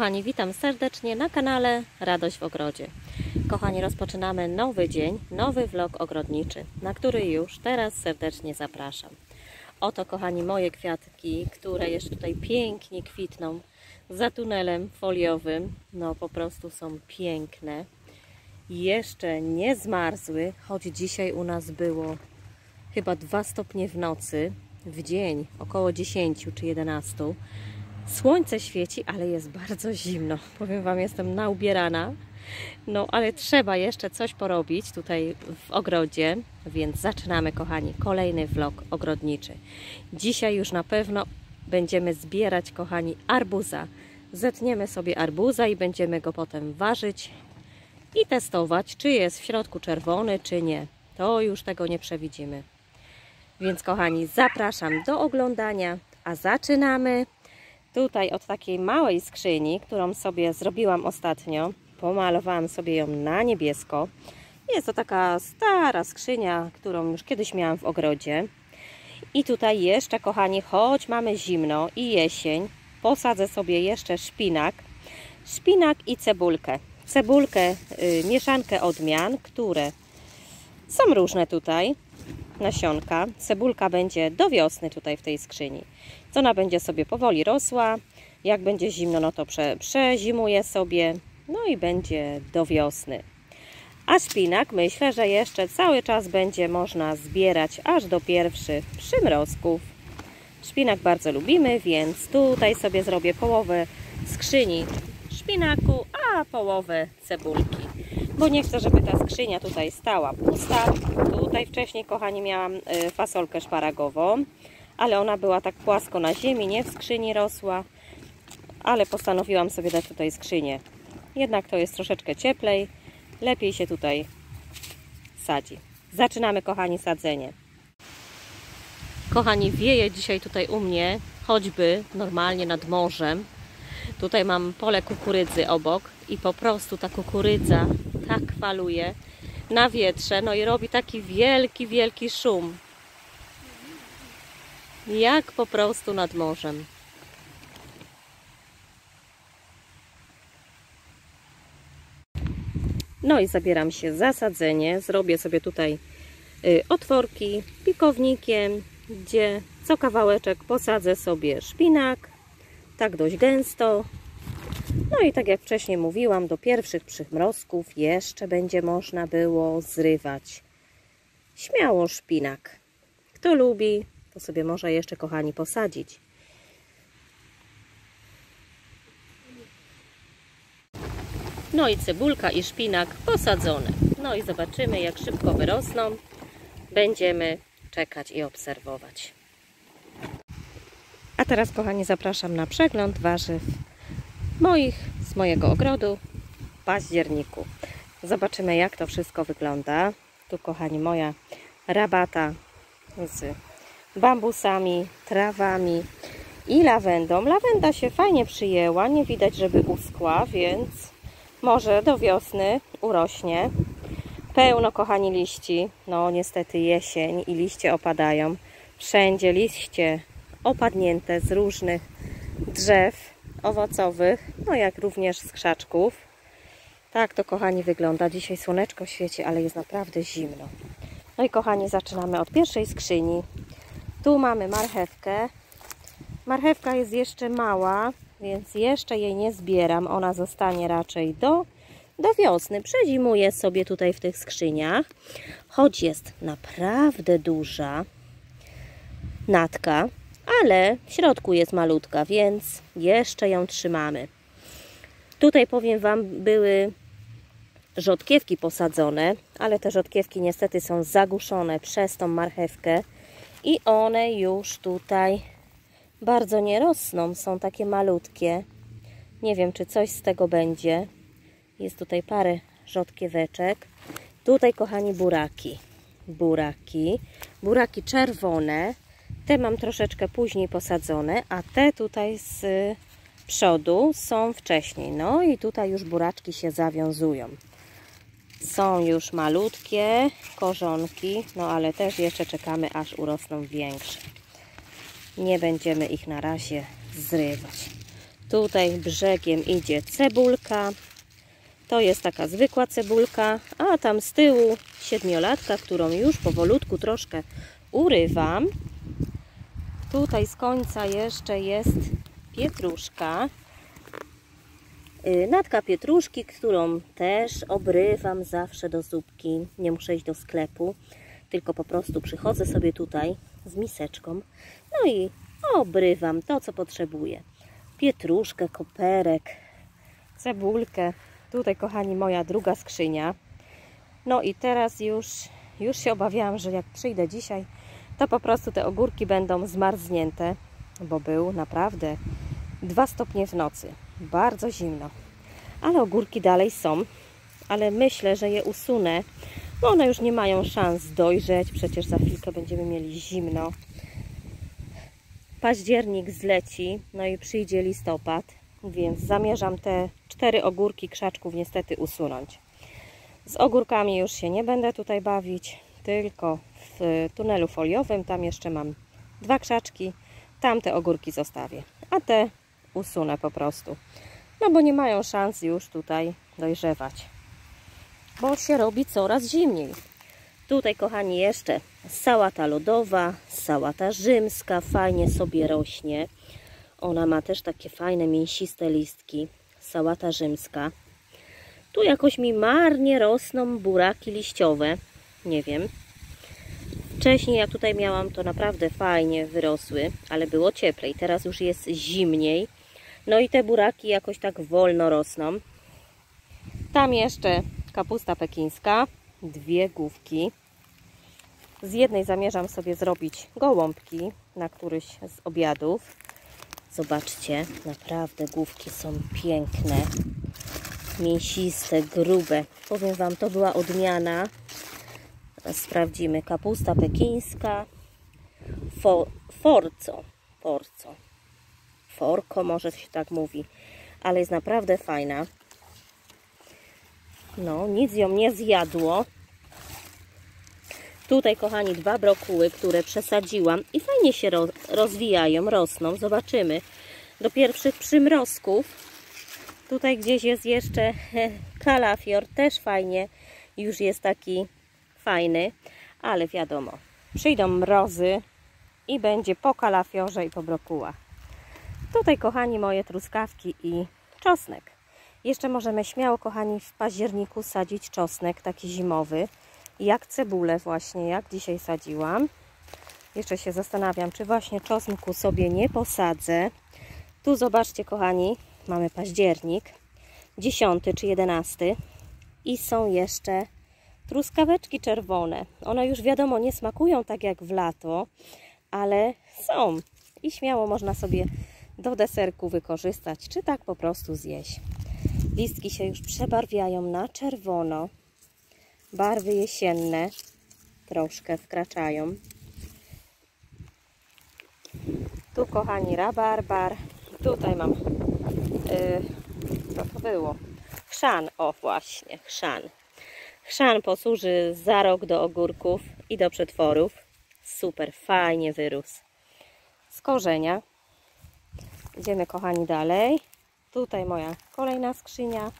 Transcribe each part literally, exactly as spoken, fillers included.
Kochani, witam serdecznie na kanale Radość w Ogrodzie. Kochani, rozpoczynamy nowy dzień, nowy vlog ogrodniczy, na który już teraz serdecznie zapraszam. Oto, kochani, moje kwiatki, które jeszcze tutaj pięknie kwitną za tunelem foliowym. No, po prostu są piękne. Jeszcze nie zmarzły, choć dzisiaj u nas było chyba dwa stopnie w nocy, w dzień około dziesięć czy jedenaście. Słońce świeci, ale jest bardzo zimno. Powiem Wam, jestem naubierana. No, ale trzeba jeszcze coś porobić tutaj w ogrodzie, więc zaczynamy, kochani, kolejny vlog ogrodniczy. Dzisiaj już na pewno będziemy zbierać, kochani, arbuza. Zetniemy sobie arbuza i będziemy go potem ważyć i testować, czy jest w środku czerwony, czy nie. To już tego nie przewidzimy. Więc, kochani, zapraszam do oglądania, a zaczynamy. Tutaj od takiej małej skrzyni, którą sobie zrobiłam ostatnio, pomalowałam sobie ją na niebiesko. Jest to taka stara skrzynia, którą już kiedyś miałam w ogrodzie. I tutaj jeszcze, kochani, choć mamy zimno i jesień, posadzę sobie jeszcze szpinak. Szpinak i cebulkę. Cebulkę, yy, mieszankę odmian, które są różne tutaj. Nasionka. Cebulka będzie do wiosny tutaj w tej skrzyni. Ona będzie sobie powoli rosła. Jak będzie zimno, no to prze, przezimuje sobie. No i będzie do wiosny. A szpinak, myślę, że jeszcze cały czas będzie można zbierać aż do pierwszych przymrozków. Szpinak bardzo lubimy, więc tutaj sobie zrobię połowę skrzyni szpinaku, a połowę cebulki. Bo nie chcę, żeby ta skrzynia tutaj stała pusta. Tutaj wcześniej, kochani, miałam fasolkę szparagową, ale ona była tak płasko na ziemi, nie w skrzyni rosła. Ale postanowiłam sobie dać tutaj skrzynię. Jednak to jest troszeczkę cieplej, lepiej się tutaj sadzi. Zaczynamy, kochani, sadzenie. Kochani, wieje dzisiaj tutaj u mnie, choćby normalnie nad morzem. Tutaj mam pole kukurydzy obok i po prostu ta kukurydza tak faluje na wietrze, no i robi taki wielki, wielki szum. Jak po prostu nad morzem. No i zabieram się za sadzenie. Zrobię sobie tutaj y, otworki pikownikiem, gdzie co kawałeczek posadzę sobie szpinak, tak dość gęsto. No i tak jak wcześniej mówiłam, do pierwszych przymrozków jeszcze będzie można było zrywać śmiało szpinak. Kto lubi, to sobie może jeszcze, kochani, posadzić. No i cebulka i szpinak posadzone. No i zobaczymy, jak szybko wyrosną. Będziemy czekać i obserwować. A teraz, kochani, zapraszam na przegląd warzyw moich z mojego ogrodu w październiku. Zobaczymy, jak to wszystko wygląda. Tu, kochani, moja rabata z bambusami, trawami i lawendą. Lawenda się fajnie przyjęła, nie widać, żeby uschła, więc może do wiosny urośnie. Pełno, kochani, liści. No niestety jesień i liście opadają. Wszędzie liście opadnięte z różnych drzew owocowych, no jak również z krzaczków. Tak to, kochani, wygląda. Dzisiaj słoneczko świeci, ale jest naprawdę zimno. No i, kochani, zaczynamy od pierwszej skrzyni. Tu mamy marchewkę. Marchewka jest jeszcze mała, więc jeszcze jej nie zbieram. Ona zostanie raczej do, do wiosny. Przezimuje sobie tutaj w tych skrzyniach. Choć jest naprawdę duża natka, ale w środku jest malutka, więc jeszcze ją trzymamy. Tutaj, powiem Wam, były rzodkiewki posadzone, ale te rzodkiewki niestety są zaguszone przez tą marchewkę i one już tutaj bardzo nie rosną, są takie malutkie. Nie wiem, czy coś z tego będzie. Jest tutaj parę rzodkieweczek. Tutaj, kochani, buraki. Buraki. Buraki czerwone. Te mam troszeczkę później posadzone, a te tutaj z przodu są wcześniej. No i tutaj już buraczki się zawiązują. Są już malutkie korzonki, no ale też jeszcze czekamy, aż urosną większe. Nie będziemy ich na razie zrywać. Tutaj brzegiem idzie cebulka. To jest taka zwykła cebulka, a tam z tyłu siedmiolatka, którą już powolutku troszkę urywam. Tutaj z końca jeszcze jest pietruszka. Natka pietruszki, którą też obrywam zawsze do zupki. Nie muszę iść do sklepu, tylko po prostu przychodzę sobie tutaj z miseczką. No i obrywam to, co potrzebuję. Pietruszkę, koperek, cebulkę. Tutaj, kochani, moja druga skrzynia. No i teraz już, już się obawiałam, że jak przyjdę dzisiaj, to po prostu te ogórki będą zmarznięte, bo był naprawdę dwa stopnie w nocy. Bardzo zimno. Ale ogórki dalej są. Ale myślę, że je usunę, bo one już nie mają szans dojrzeć. Przecież za chwilkę będziemy mieli zimno. Październik zleci, no i przyjdzie listopad, więc zamierzam te cztery ogórki krzaczków niestety usunąć. Z ogórkami już się nie będę tutaj bawić, tylko w tunelu foliowym. Tam jeszcze mam dwa krzaczki, tam te ogórki zostawię, a te usunę po prostu. No bo nie mają szans już tutaj dojrzewać, bo się robi coraz zimniej. Tutaj, kochani, jeszcze sałata lodowa, sałata rzymska, fajnie sobie rośnie. Ona ma też takie fajne, mięsiste listki. Sałata rzymska. Tu jakoś mi marnie rosną buraki liściowe. Nie wiem. Wcześniej jak tutaj miałam, to naprawdę fajnie wyrosły, ale było cieplej. Teraz już jest zimniej. No i te buraki jakoś tak wolno rosną. Tam jeszcze kapusta pekińska. Dwie główki. Z jednej zamierzam sobie zrobić gołąbki na któryś z obiadów. Zobaczcie, naprawdę główki są piękne, mięsiste, grube. Powiem Wam, to była odmiana. Sprawdzimy. Kapusta pekińska. For, forco. Forco. Forko może się tak mówi. Ale jest naprawdę fajna. No, nic ją nie zjadło. Tutaj, kochani, dwa brokuły, które przesadziłam i fajnie się rozwijają, rosną. Zobaczymy. Do pierwszych przymrozków. Tutaj gdzieś jest jeszcze kalafior, też fajnie. Już jest taki fajny, ale wiadomo, przyjdą mrozy i będzie po kalafiorze i po brokułach. Tutaj, kochani, moje truskawki i czosnek. Jeszcze możemy śmiało, kochani, w październiku sadzić czosnek, taki zimowy. Jak cebulę właśnie, jak dzisiaj sadziłam. Jeszcze się zastanawiam, czy właśnie czosnku sobie nie posadzę. Tu zobaczcie, kochani, mamy październik, dziesiąty czy jedenasty i są jeszcze truskaweczki czerwone. One już wiadomo nie smakują tak jak w lato, ale są i śmiało można sobie do deserku wykorzystać, czy tak po prostu zjeść. Listki się już przebarwiają na czerwono. Barwy jesienne troszkę wkraczają. Tu, kochani, rabarbar. Tutaj mam, yy, co to było? Chrzan, o właśnie, chrzan. Chrzan posłuży za rok do ogórków i do przetworów. Super, fajnie wyrósł. Z korzenia. Idziemy, kochani, dalej. Tutaj moja kolejna skrzynia.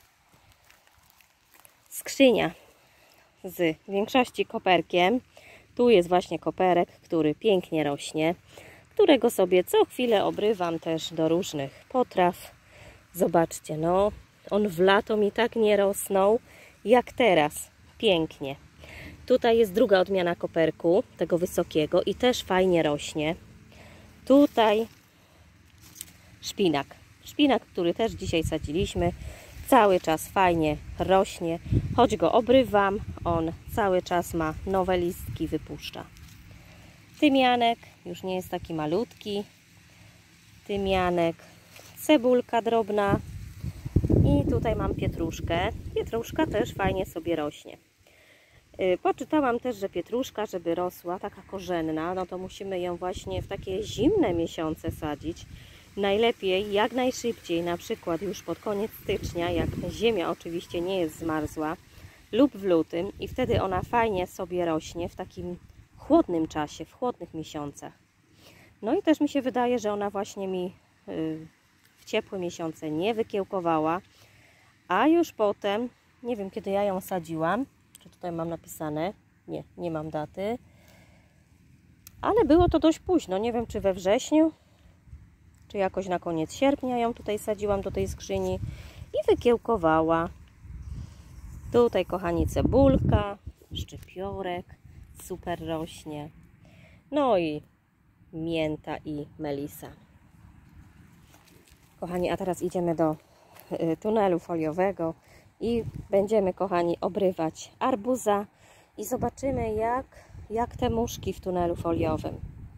Skrzynia z większości koperkiem. Tu jest właśnie koperek, który pięknie rośnie, którego sobie co chwilę obrywam też do różnych potraw. Zobaczcie, no, on w lato mi tak nie rosnął jak teraz. Pięknie. Tutaj jest druga odmiana koperku, tego wysokiego i też fajnie rośnie. Tutaj szpinak. Szpinak, który też dzisiaj sadziliśmy. Cały czas fajnie rośnie, choć go obrywam, on cały czas ma nowe listki, wypuszcza. Tymianek, już nie jest taki malutki. Tymianek, cebulka drobna i tutaj mam pietruszkę. Pietruszka też fajnie sobie rośnie. Poczytałam też, że pietruszka, żeby rosła taka korzenna, no to musimy ją właśnie w takie zimne miesiące sadzić. Najlepiej jak najszybciej, na przykład już pod koniec stycznia, jak ziemia oczywiście nie jest zmarzła, lub w lutym i wtedy ona fajnie sobie rośnie w takim chłodnym czasie, w chłodnych miesiącach. No i też mi się wydaje, że ona właśnie mi yy, w ciepłe miesiące nie wykiełkowała, a już potem, nie wiem kiedy ja ją sadziłam, czy tutaj mam napisane, nie, nie mam daty, ale było to dość późno, nie wiem czy we wrześniu, czy jakoś na koniec sierpnia ją tutaj sadziłam do tej skrzyni i wykiełkowała. Tutaj, kochani, cebulka, szczypiorek, super rośnie. No i mięta i melisa. Kochani, a teraz idziemy do tunelu foliowego i będziemy, kochani, obrywać arbuza i zobaczymy jak, jak te muszki w tunelu foliowym.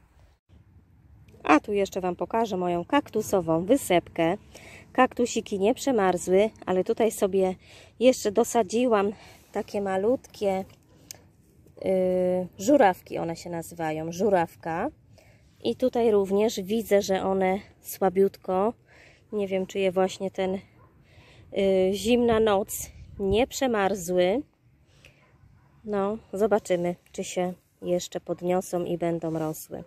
A tu jeszcze Wam pokażę moją kaktusową wysepkę. Kaktusiki nie przemarzły, ale tutaj sobie jeszcze dosadziłam takie malutkie yy, żurawki, one się nazywają, żurawka. I tutaj również widzę, że one słabiutko, nie wiem czy je właśnie ten yy, zimna noc nie przemarzły. No, zobaczymy, czy się jeszcze podniosą i będą rosły.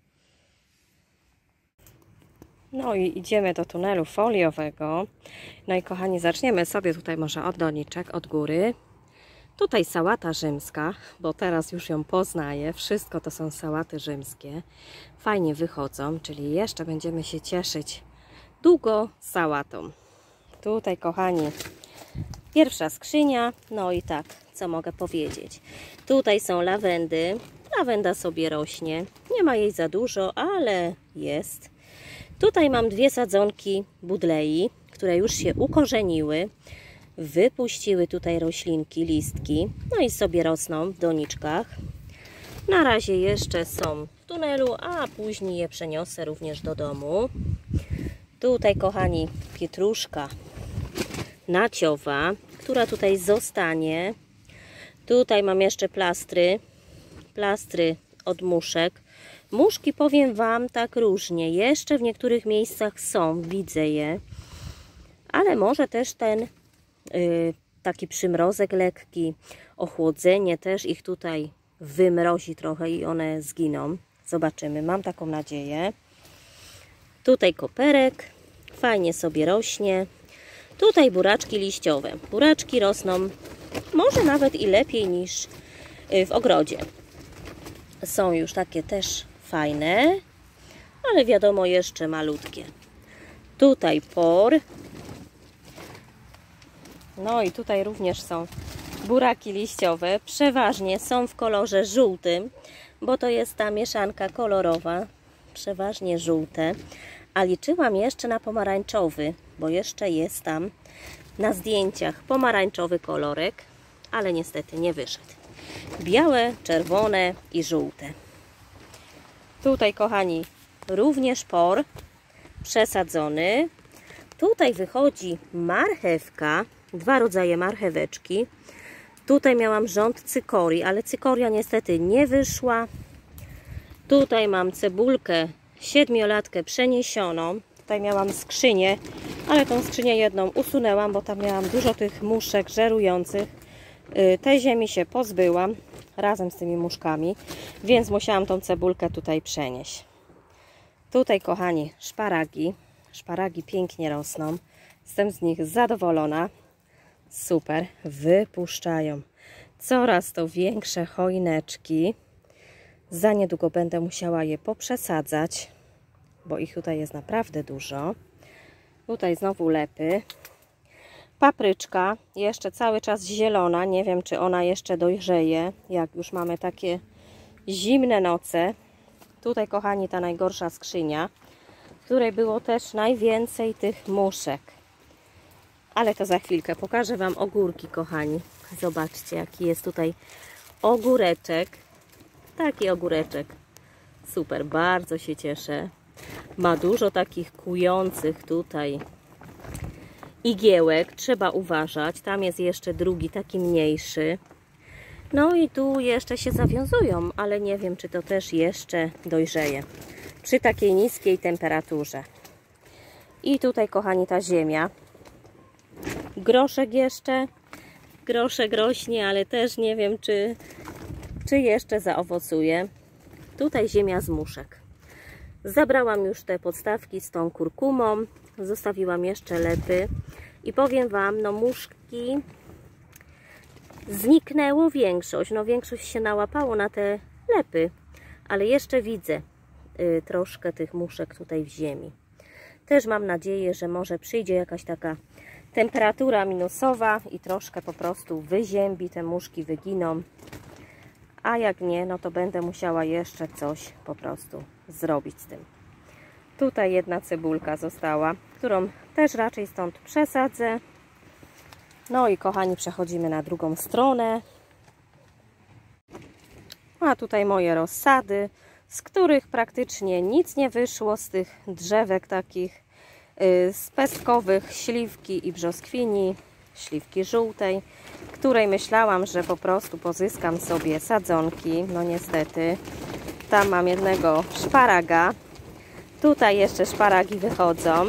No i idziemy do tunelu foliowego. No i kochani, zaczniemy sobie tutaj może od doniczek, od góry. Tutaj sałata rzymska, bo teraz już ją poznaję. Wszystko to są sałaty rzymskie. Fajnie wychodzą, czyli jeszcze będziemy się cieszyć długo sałatą. Tutaj, kochani, pierwsza skrzynia. No i tak, co mogę powiedzieć. Tutaj są lawendy. Lawenda sobie rośnie. Nie ma jej za dużo, ale jest. Tutaj mam dwie sadzonki budlei, które już się ukorzeniły. Wypuściły tutaj roślinki, listki. No i sobie rosną w doniczkach. Na razie jeszcze są w tunelu, a później je przeniosę również do domu. Tutaj, kochani, pietruszka naciowa, która tutaj zostanie. Tutaj mam jeszcze plastry. Plastry od muszek. Muszki, powiem Wam, tak różnie. Jeszcze w niektórych miejscach są, widzę je. Ale może też ten yy, taki przymrozek lekki, ochłodzenie też ich tutaj wymrozi trochę i one zginą. Zobaczymy, mam taką nadzieję. Tutaj koperek, fajnie sobie rośnie. Tutaj buraczki liściowe. Buraczki rosną może nawet i lepiej niż w ogrodzie. Są już takie też fajne, ale wiadomo jeszcze malutkie. Tutaj por. No i tutaj również są buraki liściowe. Przeważnie są w kolorze żółtym, bo to jest ta mieszanka kolorowa. Przeważnie żółte. A liczyłam jeszcze na pomarańczowy, bo jeszcze jest tam na zdjęciach pomarańczowy kolorek, ale niestety nie wyszedł. Białe, czerwone i żółte. Tutaj, kochani, również por przesadzony. Tutaj wychodzi marchewka, dwa rodzaje marcheweczki. Tutaj miałam rząd cykorii, ale cykoria niestety nie wyszła. Tutaj mam cebulkę siedmiolatkę przeniesioną. Tutaj miałam skrzynię, ale tą skrzynię jedną usunęłam, bo tam miałam dużo tych muszek żerujących. Tej ziemi się pozbyłam razem z tymi muszkami, więc musiałam tą cebulkę tutaj przenieść. Tutaj, kochani, szparagi. Szparagi pięknie rosną. Jestem z nich zadowolona. Super, wypuszczają coraz to większe choineczki. Za niedługo będę musiała je poprzesadzać, bo ich tutaj jest naprawdę dużo. Tutaj znowu lepy. Papryczka, jeszcze cały czas zielona. Nie wiem, czy ona jeszcze dojrzeje, jak już mamy takie zimne noce. Tutaj, kochani, ta najgorsza skrzynia, w której było też najwięcej tych muszek. Ale to za chwilkę. Pokażę Wam ogórki, kochani. Zobaczcie, jaki jest tutaj ogóreczek. Taki ogóreczek. Super, bardzo się cieszę. Ma dużo takich kujących tutaj igiełek. Trzeba uważać. Tam jest jeszcze drugi, taki mniejszy. No i tu jeszcze się zawiązują, ale nie wiem, czy to też jeszcze dojrzeje przy takiej niskiej temperaturze. I tutaj, kochani, ta ziemia. Groszek jeszcze. Groszek rośnie, ale też nie wiem, czy, czy jeszcze zaowocuje. Tutaj ziemia z muszek. Zabrałam już te podstawki z tą kurkumą, zostawiłam jeszcze lepy i powiem Wam, no muszki zniknęło większość, no większość się nałapało na te lepy, ale jeszcze widzę y, troszkę tych muszek tutaj w ziemi. Też mam nadzieję, że może przyjdzie jakaś taka temperatura minusowa i troszkę po prostu wyziębi, te muszki wyginą, a jak nie, no to będę musiała jeszcze coś po prostu zrobić z tym. Tutaj jedna cebulka została, którą też raczej stąd przesadzę. No i kochani, przechodzimy na drugą stronę. A tutaj moje rozsady, z których praktycznie nic nie wyszło, z tych drzewek takich yy, z pestkowych, śliwki i brzoskwini, śliwki żółtej, której myślałam, że po prostu pozyskam sobie sadzonki. No niestety, tam mam jednego szparaga. Tutaj jeszcze szparagi wychodzą.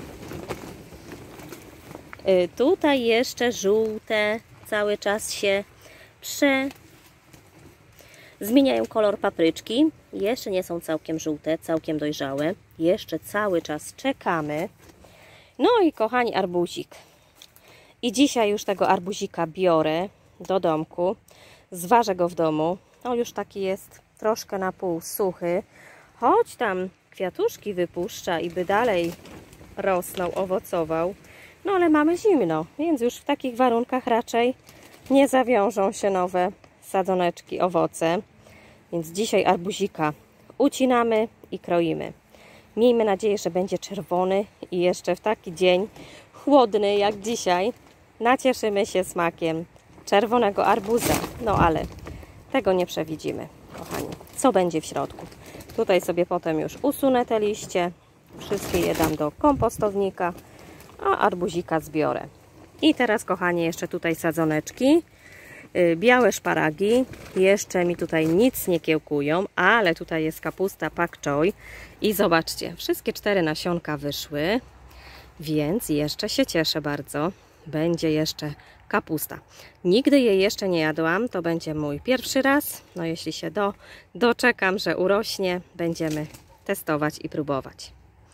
Yy, tutaj jeszcze żółte cały czas się prze... zmieniają kolor papryczki. Jeszcze nie są całkiem żółte, całkiem dojrzałe. Jeszcze cały czas czekamy. No i kochani, arbuzik. I dzisiaj już tego arbuzika biorę do domku. Zważę go w domu. No już taki jest troszkę na pół suchy. Choć tam kwiatuszki wypuszcza i by dalej rosnął, owocował. No ale mamy zimno, więc już w takich warunkach raczej nie zawiążą się nowe sadzoneczki, owoce. Więc dzisiaj arbuzika ucinamy i kroimy. Miejmy nadzieję, że będzie czerwony i jeszcze w taki dzień chłodny jak dzisiaj nacieszymy się smakiem czerwonego arbuza. No ale tego nie przewidzimy, kochani. Co będzie w środku? Tutaj sobie potem już usunę te liście. Wszystkie je dam do kompostownika, a arbuzika zbiorę. I teraz, kochani, jeszcze tutaj sadzoneczki. Białe szparagi. Jeszcze mi tutaj nic nie kiełkują, ale tutaj jest kapusta pak choi. I zobaczcie, wszystkie cztery nasionka wyszły, więc jeszcze się cieszę bardzo. Będzie jeszcze kapusta. Nigdy jej jeszcze nie jadłam, to będzie mój pierwszy raz. No jeśli się do, doczekam, że urośnie, będziemy testować i próbować.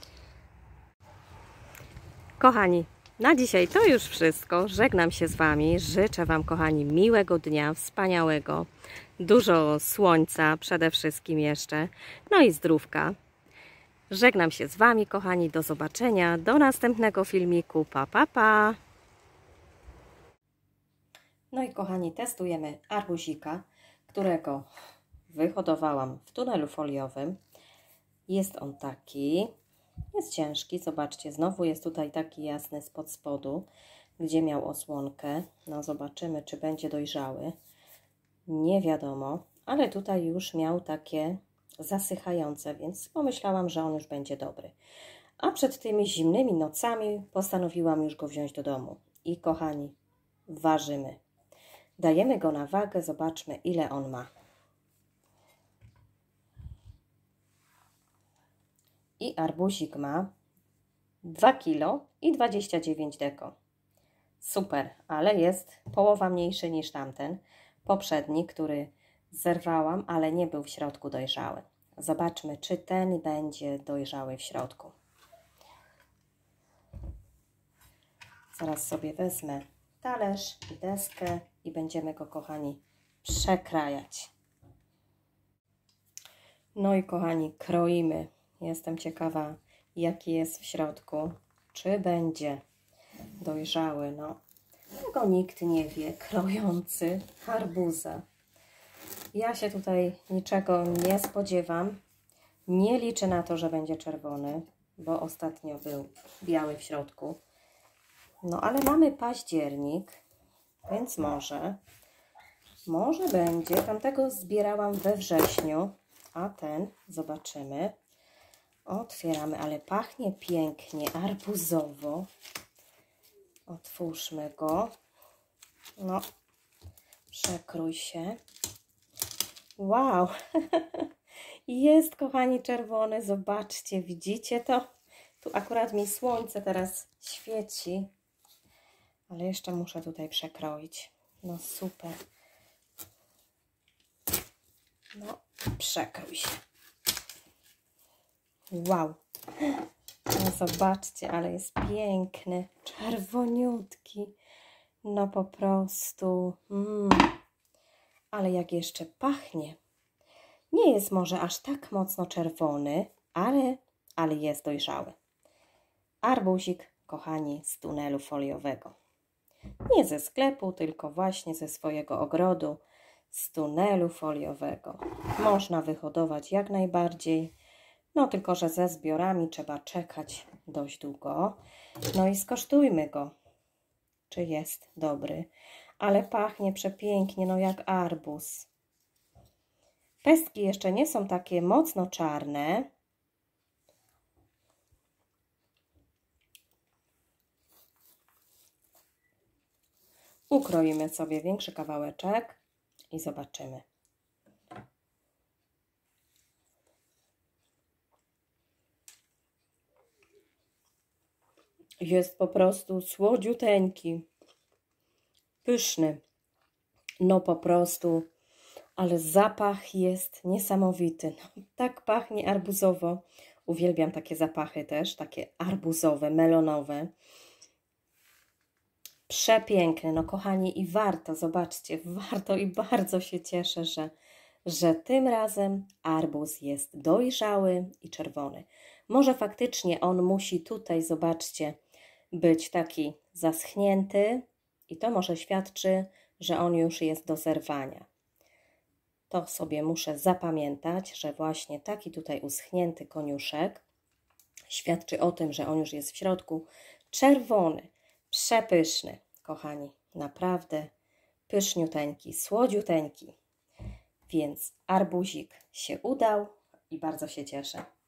Kochani, na dzisiaj to już wszystko. Żegnam się z Wami. Życzę Wam, kochani, miłego dnia, wspaniałego, dużo słońca przede wszystkim jeszcze, no i zdrówka. Żegnam się z Wami, kochani. Do zobaczenia. Do następnego filmiku. Pa, pa, pa. No i kochani, testujemy arbuzika, którego wyhodowałam w tunelu foliowym. Jest on taki, jest ciężki, zobaczcie, znowu jest tutaj taki jasny spod spodu, gdzie miał osłonkę. No zobaczymy, czy będzie dojrzały. Nie wiadomo, ale tutaj już miał takie zasychające, więc pomyślałam, że on już będzie dobry. A przed tymi zimnymi nocami postanowiłam już go wziąć do domu. I kochani, ważymy. Dajemy go na wagę, zobaczmy, ile on ma. I arbuzik ma dwa kilo i dwadzieścia dziewięć deko. Super, ale jest połowa mniejszy niż tamten poprzedni, który zerwałam, ale nie był w środku dojrzały. Zobaczmy, czy ten będzie dojrzały w środku. Zaraz sobie wezmę talerz i deskę i będziemy go, kochani, przekrajać. No i kochani, kroimy. Jestem ciekawa, jaki jest w środku. Czy będzie dojrzały? No, tego nikt nie wie, krojący arbuza. Ja się tutaj niczego nie spodziewam. Nie liczę na to, że będzie czerwony, bo ostatnio był biały w środku. No, ale mamy październik, więc może, może będzie. Tamtego zbierałam we wrześniu, a ten, zobaczymy. Otwieramy, ale pachnie pięknie, arbuzowo. Otwórzmy go. No, przekrój się. Wow! Jest, kochani, czerwony. Zobaczcie, widzicie to? Tu akurat mi słońce teraz świeci. Ale jeszcze muszę tutaj przekroić. No super. No, przekrój się. Wow! No zobaczcie, ale jest piękny, czerwoniutki. No po prostu. Mm. Ale jak jeszcze pachnie. Nie jest może aż tak mocno czerwony, ale, ale jest dojrzały. Arbuzik, kochani, z tunelu foliowego. Nie ze sklepu, tylko właśnie ze swojego ogrodu, z tunelu foliowego. Można wyhodować jak najbardziej, no tylko że ze zbiorami trzeba czekać dość długo. No i skosztujmy go, czy jest dobry, ale pachnie przepięknie, no jak arbuz. Pestki jeszcze nie są takie mocno czarne. Ukroimy sobie większy kawałeczek i zobaczymy. Jest po prostu słodziuteńki, pyszny. No po prostu, ale zapach jest niesamowity. No, tak pachnie arbuzowo. Uwielbiam takie zapachy też, takie arbuzowe, melonowe. Przepiękny, no kochani, i warto, zobaczcie, warto i bardzo się cieszę, że, że tym razem arbuz jest dojrzały i czerwony. Może faktycznie on musi tutaj, zobaczcie, być taki zaschnięty i to może świadczy, że on już jest do zerwania. To sobie muszę zapamiętać, że właśnie taki tutaj uschnięty koniuszek świadczy o tym, że on już jest w środku czerwony. Przepyszny, kochani, naprawdę pyszniuteńki, słodziuteńki. Więc arbuzik się udał i bardzo się cieszę.